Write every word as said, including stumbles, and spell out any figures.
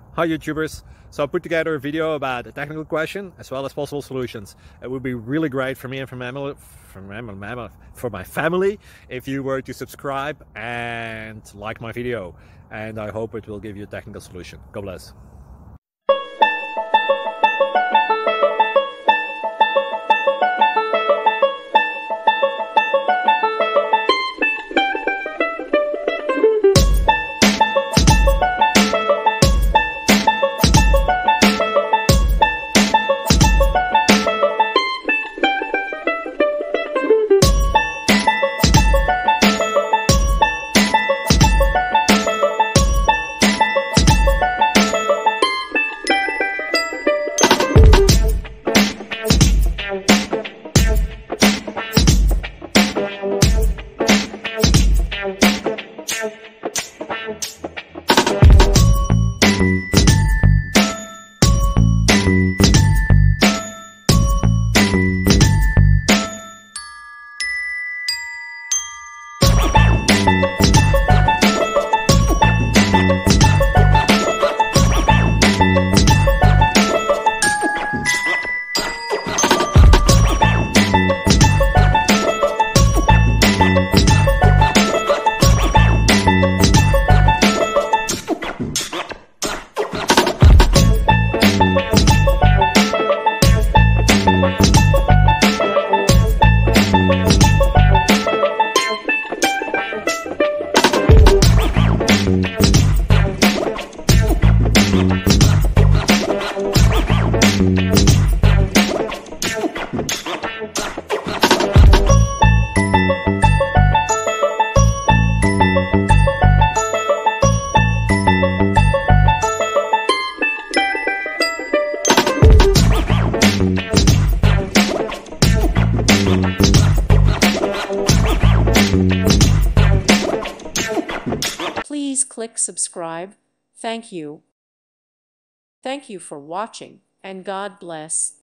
Hi YouTubers! So I put together a video about a technical question as well as possible solutions. It would be really great for me and for my family, for my, for my family if you were to subscribe and like my video. And I hope it will give you a technical solution. God bless. Please click subscribe. Thank you. Thank you for watching, and God bless.